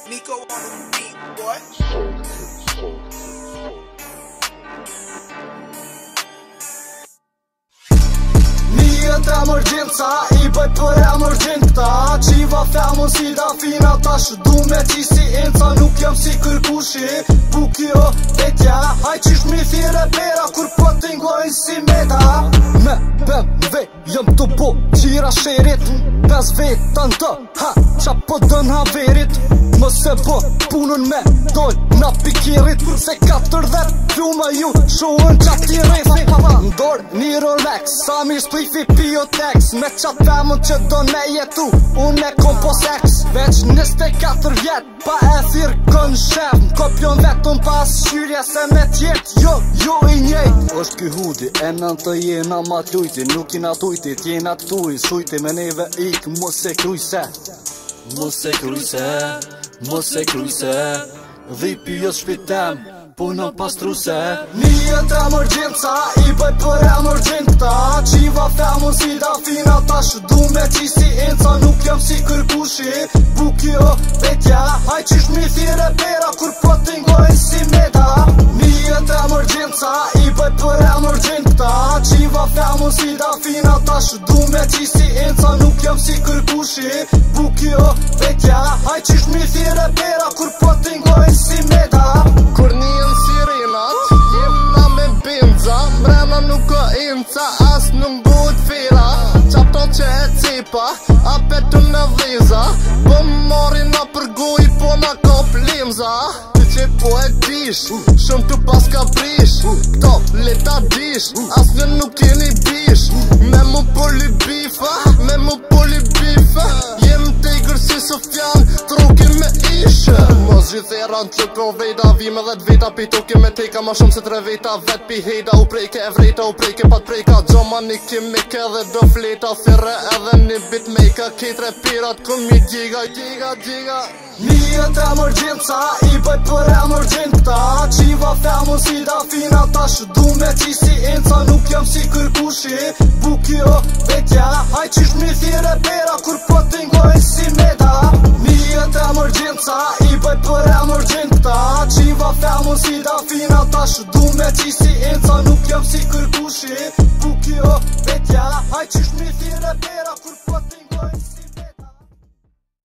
Nico on the beat, boy. Njët emergjenca I bëj për emergjenta Qiva femën si da fina tash du me qisi enca Nuk jam si kërkushi Bukjo vetja Haj qish mi thire pera kur po t'ingojnë si meta Me BMW jëm të bo qira sherit 5 vetën të ha qa po dën haverit Mëse po punën me doj na pikirit Se 40 plume ju shohën qati refi Ndor një Rolex Sa mi shplifi Piotex Me qatë femën që do me jetu Unë e kom po sex Veç 24 vjet Pa e thirë kën shef M'kopjon vetën pas shyrja Se me tjet jo I njejt Është ky hudi e nën të jena ma t'lujti Nuk jena tujti t'jena t'tuj Sujti me neve ik mos e krujse Mos e krujse Mos e krujse Dhipi jo shpitem Punën pastruse Njët emergjenca I bëj për emergjenta Qiva femën si da fina tash du me qisi enca Nuk jam si kërkushi Bukjo vetja Haj qish mi thire pera kur po t'ingojnë si meta Njët emergjenca I bëj për emergjenta Qiva femën si da fina tash du me qisi enca Nuk jam si kërkushi Bukjo vetja Haj qish mi thire pera kur po t'ingojnë si meta Kur njën sirenat Jemna me benza Mrena nuk ka enca As nuk bëhet fera Qato që e cepa A petu në dheza Po mori na përgoj Po na ka plemza Ty që po e dish Shumë tu pas ka prish Këto leta dish As në nuk jeni bish Me mu poli bifa Me mu poli bifa Jem tegër si Sofjan Troki me ishe Mos gjitheran që ko vejda Vime dhe t'veta pi toki me teka Ma shumë se 3 veta vet pi hejda U prejke e vrejta U prejke pat prejka Gjoma një kimike dhe do fleta Thire edhe një bit mejka Ketre pirat kun mi djiga Njët emergjenca I bëj për emergjenta Qiva femën si da fina tash du me qisi enca Nuk jam si kërkushi Bukjo vetja Haj qish mi thire pera kur po t'ingojnë si meta Njët emergjenca I bëj për emergjenta Qiva femën si da fina tash du me qisi enca Nuk jam si kërkushi Bukjo vetja Haj qish mi thire pera kur po t'ingojnë